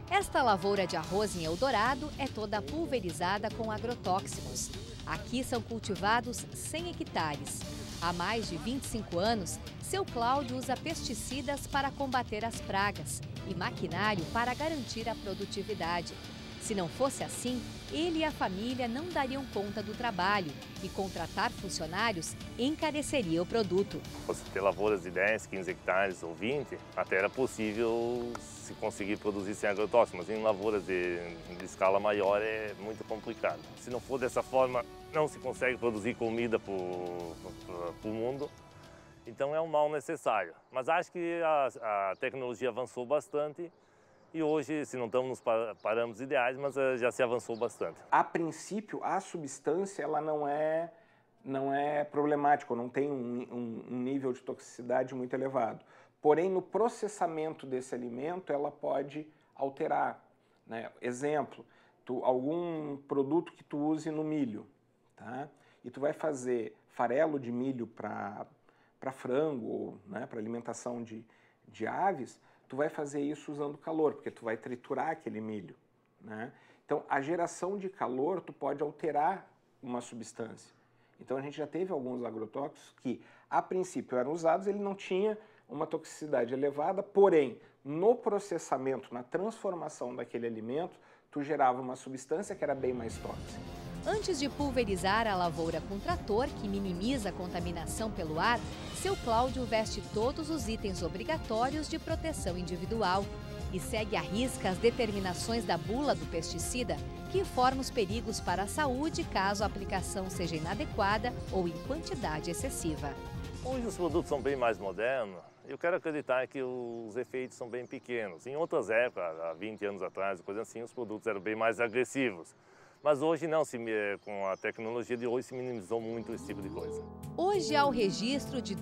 Esta lavoura de arroz em Eldorado é toda pulverizada com agrotóxicos. Aqui são cultivados 100 hectares. Há mais de 25 anos, seu Cláudio usa pesticidas para combater as pragas e maquinário para garantir a produtividade. Se não fosse assim, ele e a família não dariam conta do trabalho e contratar funcionários encareceria o produto. Você ter lavouras de 10, 15 hectares ou 20, até era possível se conseguir produzir sem agrotóxicos, mas em lavouras de escala maior é muito complicado. Se não for dessa forma, não se consegue produzir comida para o mundo. Então é um mal necessário. Mas acho que a tecnologia avançou bastante. E hoje, se não estamos nos parâmetros ideais, mas já se avançou bastante. A princípio, a substância ela não é problemática, não tem um nível de toxicidade muito elevado. Porém, no processamento desse alimento, ela pode alterar, né? Exemplo, algum produto que tu use no milho, tá? E tu vai fazer farelo de milho para frango, né? Para alimentação de aves, tu vai fazer isso usando calor, porque tu vai triturar aquele milho, né? Então, a geração de calor, tu pode alterar uma substância. Então, a gente já teve alguns agrotóxicos que, a princípio, eram usados, ele não tinha uma toxicidade elevada, porém, no processamento, na transformação daquele alimento, tu gerava uma substância que era bem mais tóxica. Antes de pulverizar a lavoura com trator, que minimiza a contaminação pelo ar, seu Cláudio veste todos os itens obrigatórios de proteção individual e segue à risca as determinações da bula do pesticida, que informa os perigos para a saúde caso a aplicação seja inadequada ou em quantidade excessiva. Hoje os produtos são bem mais modernos. Eu quero acreditar que os efeitos são bem pequenos. Em outras épocas, há 20 anos atrás, coisa assim, os produtos eram bem mais agressivos. Mas hoje não, com a tecnologia de hoje se minimizou muito esse tipo de coisa. Hoje há o registro de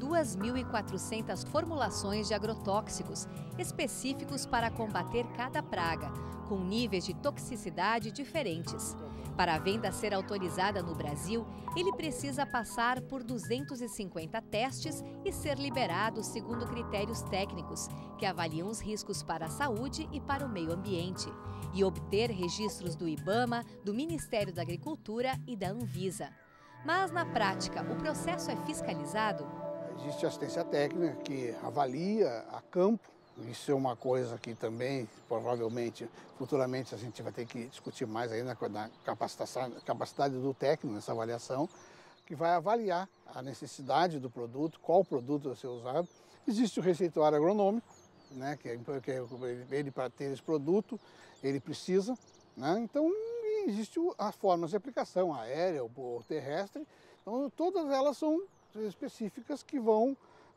2.400 formulações de agrotóxicos específicos para combater cada praga, com níveis de toxicidade diferentes. Para a venda ser autorizada no Brasil, ele precisa passar por 250 testes e ser liberado segundo critérios técnicos, que avaliam os riscos para a saúde e para o meio ambiente, e obter registros do IBAMA, do Ministério da Agricultura e da Anvisa. Mas, na prática, o processo é fiscalizado? Existe assistência técnica que avalia a campo. Isso é uma coisa que também, provavelmente, futuramente a gente vai ter que discutir mais aí na capacidade do técnico nessa avaliação, que vai avaliar a necessidade do produto, qual produto vai ser usado. Existe o receituário agronômico, né, que ele, para ter esse produto, ele precisa, né? Então, existem as formas de aplicação, aérea ou terrestre. Então, todas elas são específicas que vão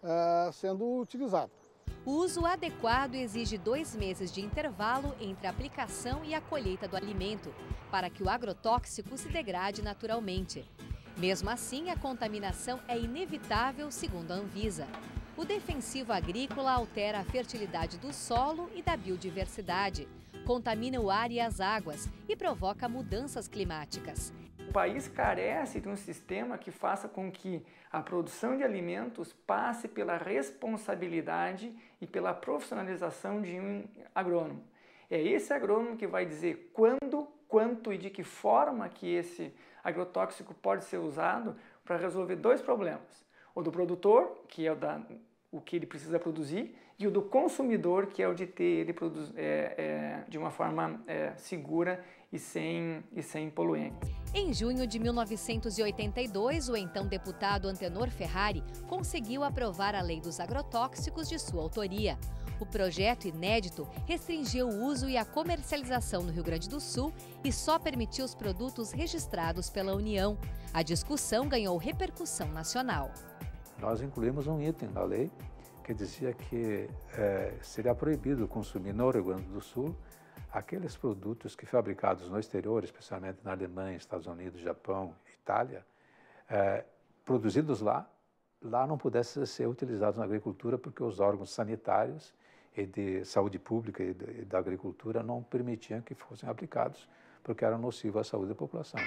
sendo utilizadas. O uso adequado exige 2 meses de intervalo entre a aplicação e a colheita do alimento, para que o agrotóxico se degrade naturalmente. Mesmo assim, a contaminação é inevitável, segundo a Anvisa. O defensivo agrícola altera a fertilidade do solo e da biodiversidade, contamina o ar e as águas e provoca mudanças climáticas. O país carece de um sistema que faça com que a produção de alimentos passe pela responsabilidade e pela profissionalização de um agrônomo. É esse agrônomo que vai dizer quando, quanto e de que forma que esse agrotóxico pode ser usado para resolver 2 problemas. O do produtor, que é o que ele precisa produzir, e o do consumidor, que é o de ter ele de uma forma segura e sem poluentes. Em junho de 1982, o então deputado Antenor Ferrari conseguiu aprovar a Lei dos Agrotóxicos de sua autoria. O projeto inédito restringiu o uso e a comercialização no Rio Grande do Sul e só permitiu os produtos registrados pela União. A discussão ganhou repercussão nacional. Nós incluímos um item na lei que dizia que seria proibido consumir no Rio Grande do Sul aqueles produtos que fabricados no exterior, especialmente na Alemanha, Estados Unidos, Japão, Itália, produzidos lá não pudessem ser utilizados na agricultura porque os órgãos sanitários e de saúde pública e da agricultura não permitiam que fossem aplicados porque eram nocivos à saúde da população.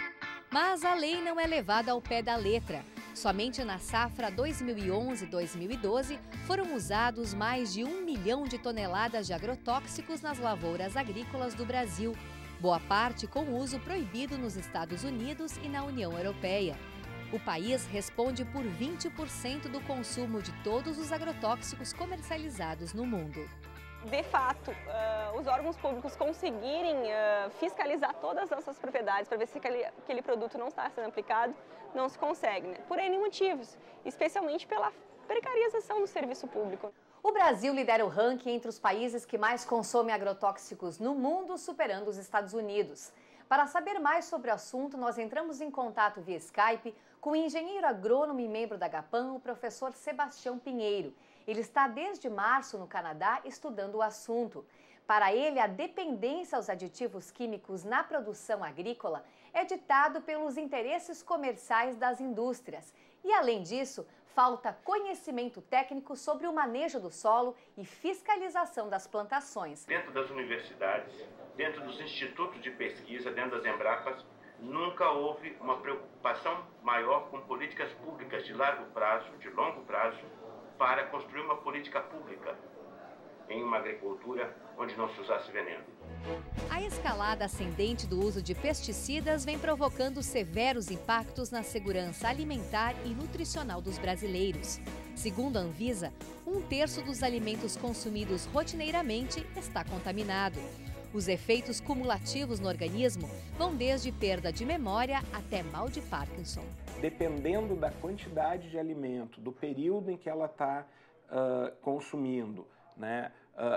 Mas a lei não é levada ao pé da letra. Somente na safra 2011-2012 foram usados mais de 1 milhão de toneladas de agrotóxicos nas lavouras agrícolas do Brasil. Boa parte com uso proibido nos Estados Unidos e na União Europeia. O país responde por 20% do consumo de todos os agrotóxicos comercializados no mundo. De fato, os órgãos públicos conseguirem fiscalizar todas essas propriedades para ver se aquele produto não está sendo aplicado, não se consegue, né? Por N motivos, especialmente pela precarização do serviço público. O Brasil lidera o ranking entre os países que mais consomem agrotóxicos no mundo, superando os Estados Unidos. Para saber mais sobre o assunto, nós entramos em contato via Skype com o engenheiro agrônomo e membro da GAPAM, o professor Sebastião Pinheiro. Ele está desde março no Canadá estudando o assunto. Para ele, a dependência aos aditivos químicos na produção agrícola é ditado pelos interesses comerciais das indústrias. E, além disso, falta conhecimento técnico sobre o manejo do solo e fiscalização das plantações. Dentro das universidades, dentro dos institutos de pesquisa, dentro das Embrapas, nunca houve uma preocupação maior com políticas públicas de largo prazo, de longo prazo, para construir uma política pública em uma agricultura onde não se usasse veneno. A escalada ascendente do uso de pesticidas vem provocando severos impactos na segurança alimentar e nutricional dos brasileiros. Segundo a Anvisa, 1/3 dos alimentos consumidos rotineiramente está contaminado. Os efeitos cumulativos no organismo vão desde perda de memória até mal de Parkinson. Dependendo da quantidade de alimento, do período em que ela está consumindo, né,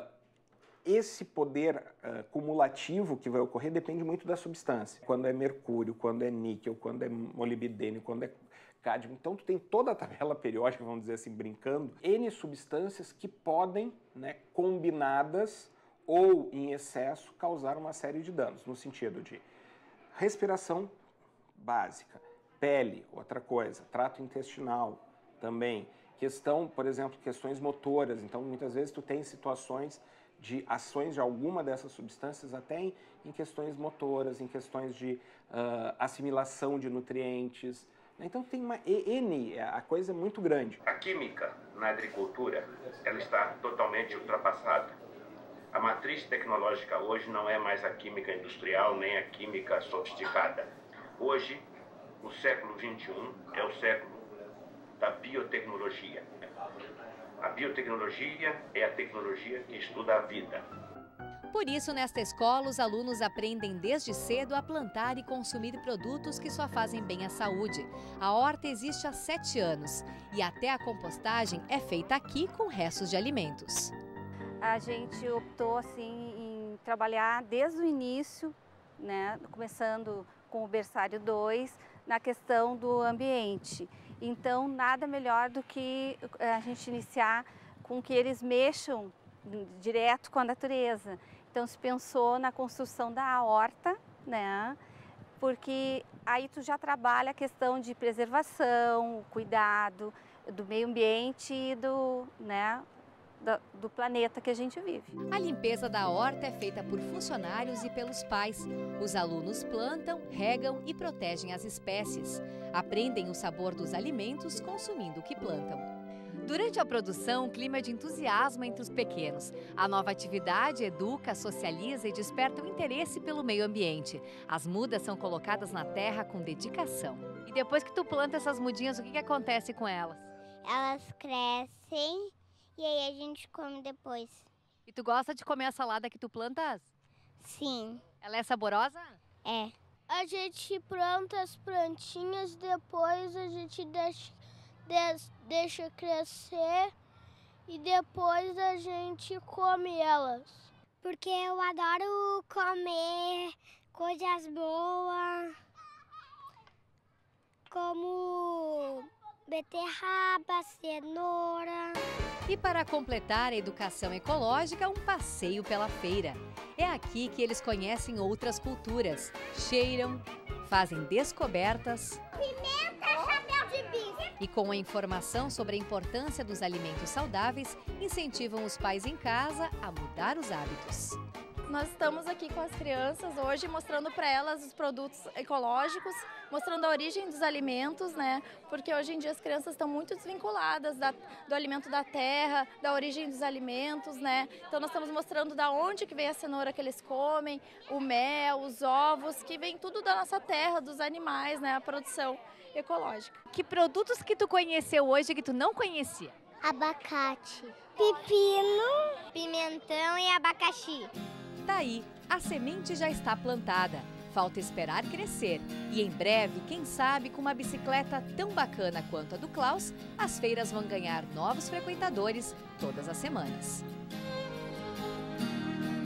esse poder cumulativo que vai ocorrer depende muito da substância. Quando é mercúrio, quando é níquel, quando é molibdênio, quando é cádmio. Então, tu tem toda a tabela periódica, vamos dizer assim, brincando, N substâncias que podem, né, combinadas ou em excesso, causar uma série de danos, no sentido de respiração básica, pele, outra coisa, trato intestinal também, questão, por exemplo, questões motoras. Então, muitas vezes tu tem situações de ações de alguma dessas substâncias até em questões motoras, em questões de assimilação de nutrientes. Então tem uma a coisa é muito grande. A química na agricultura, ela está totalmente ultrapassada. A matriz tecnológica hoje não é mais a química industrial, nem a química sofisticada. Hoje, o século XXI é o século da biotecnologia. A biotecnologia é a tecnologia que estuda a vida. Por isso, nesta escola, os alunos aprendem desde cedo a plantar e consumir produtos que só fazem bem à saúde. A horta existe há 7 anos e até a compostagem é feita aqui com restos de alimentos. A gente optou assim, em trabalhar desde o início, né, começando com o berçário 2, na questão do ambiente. Então, nada melhor do que a gente iniciar com que eles mexam direto com a natureza. Então, se pensou na construção da horta, né? Porque aí tu já trabalha a questão de preservação, cuidado do meio ambiente e do planeta que a gente vive. A limpeza da horta é feita por funcionários e pelos pais. Os alunos plantam, regam e protegem as espécies. Aprendem o sabor dos alimentos consumindo o que plantam. Durante a produção, um clima de entusiasmo entre os pequenos. A nova atividade educa, socializa e desperta o interesse pelo meio ambiente. As mudas são colocadas na terra com dedicação. E depois que tu planta essas mudinhas, o que acontece com elas? Elas crescem e aí a gente come depois. E tu gosta de comer a salada que tu plantas? Sim. Ela é saborosa? É. A gente planta as plantinhas, depois a gente deixa crescer e depois a gente come elas. Porque eu adoro comer coisas boas, como beterraba, cenoura. E para completar a educação ecológica, um passeio pela feira. É aqui que eles conhecem outras culturas, cheiram, fazem descobertas. Pimenta, chapéu de bife. E com a informação sobre a importância dos alimentos saudáveis, incentivam os pais em casa a mudar os hábitos. Nós estamos aqui com as crianças hoje mostrando para elas os produtos ecológicos, mostrando a origem dos alimentos, né? Porque hoje em dia as crianças estão muito desvinculadas do alimento da terra, da origem dos alimentos, né? Então nós estamos mostrando da onde que vem a cenoura que eles comem, o mel, os ovos, que vem tudo da nossa terra, dos animais, né? A produção ecológica. Que produtos que tu conheceu hoje que tu não conhecia? Abacate, pepino, pimentão e abacaxi. Daí, a semente já está plantada. Falta esperar crescer. E em breve, quem sabe, com uma bicicleta tão bacana quanto a do Klaus, as feiras vão ganhar novos frequentadores todas as semanas.